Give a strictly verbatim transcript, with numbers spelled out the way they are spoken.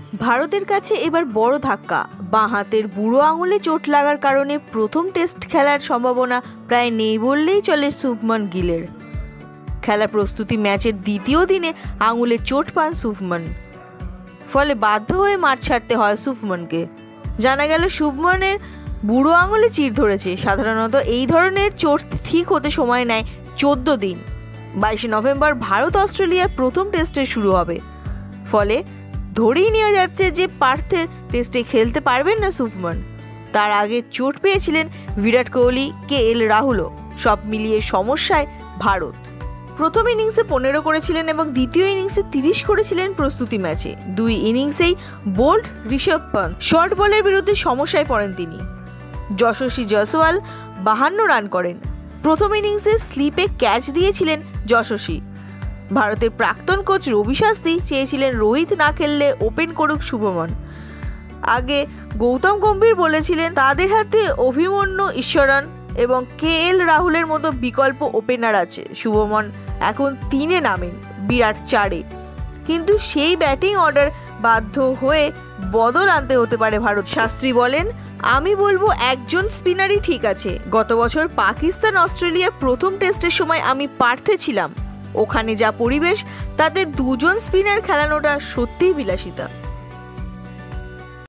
ভারতের কাছে এবার বড় ধাক্কা। বাঁ হাতের বুড়ো আঙুলে চোট লাগার কারণে প্রথম টেস্ট খেলার সম্ভাবনা প্রায় নেই বললেই চলে শুভমন গিলের। খেলা প্রস্তুতি ম্যাচের দ্বিতীয় দিনে আঙুলে চোট পান শুভমন, ফলে বাধ্য হয়ে মাঠ ছাড়তে হয় শুভমনকে। জানা গেল শুভমনের বুড়ো আঙুলে চির ধরেছে। সাধারণত এই ধরনের চোট ঠিক হতে সময় নেয় চোদ্দ দিন। বাইশে নভেম্বর ভারত অস্ট্রেলিয়ার প্রথম টেস্টে শুরু হবে, ফলে ধরেই নেওয়া যাচ্ছে যে পার্থের টেস্টে খেলতে পারবেন না শুভমন। তার আগে চোট পেয়েছিলেন বিরাট কোহলি, কে এল রাহুলও। সব মিলিয়ে সমস্যায় ভারত। প্রথম ইনিংসে পনেরো করেছিলেন এবং দ্বিতীয় ইনিংসে তিরিশ করেছিলেন প্রস্তুতি ম্যাচে। দুই ইনিংসেই বোল্ড ঋষভ পান্ত। শর্ট বলের বিরুদ্ধে সমস্যায় পড়েন তিনি। যশস্বী জয়সওয়াল বাহান্ন রান করেন। প্রথম ইনিংসে স্লিপে ক্যাচ দিয়েছিলেন যশস্বী। ভারতের প্রাক্তন কোচ রবি শাস্ত্রী চেয়েছিলেন রোহিত না খেললে ওপেন করুক শুভমন। আগে গৌতম গম্ভীর বলেছিলেন তাদের হাতে অভিমন্যু ঈশ্বরন এবং কে এল রাহুলের মতো বিকল্প ওপেনার আছে। শুভমন এখন তিনে নামেন, বিরাট চারে। কিন্তু সেই ব্যাটিং অর্ডার বাধ্য হয়ে বদল আনতে হতে পারে ভারত। শাস্ত্রী বলেন, আমি বলবো একজন স্পিনারই ঠিক আছে। গত বছর পাকিস্তান অস্ট্রেলিয়ার প্রথম টেস্টের সময় আমি পার্থে ছিলাম। ওখানে যা পরিবেশ, তাতে দুজন স্পিনার খেলানোটা সত্যিই বিলাসিতা।